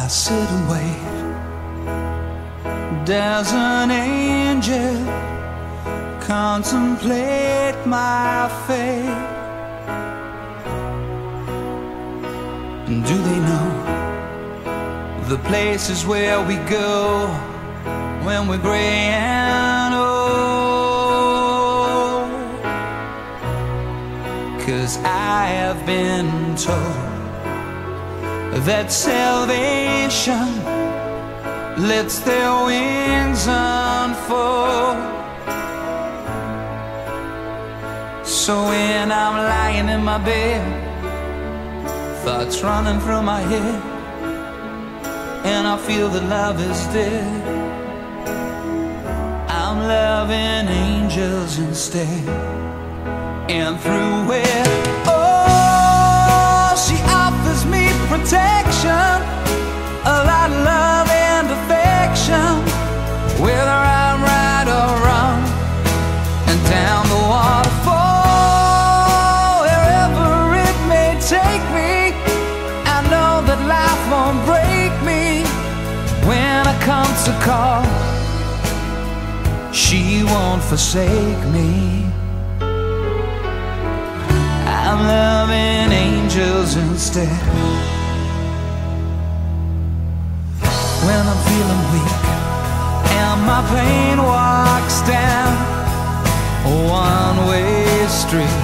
sit and wait. Does an angel contemplate my fate? And do they know the places where we go when we're gray and old? 'Cause I have been told that salvation lets their wings unfold. So when I'm lying in my bed, thoughts running through my head, and I feel that love is dead, I'm loving angels instead. And through it, oh, she offers me protection, a lot of love and affection, whether I'm right or wrong. And down the waterfall, wherever it may take me, I know that life won't break me. When I come to call, she won't forsake me. I'm loving angels instead. When I'm feeling weak and my pain walks down a one-way street,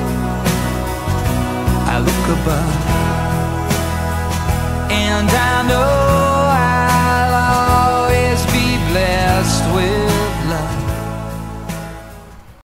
I look above and I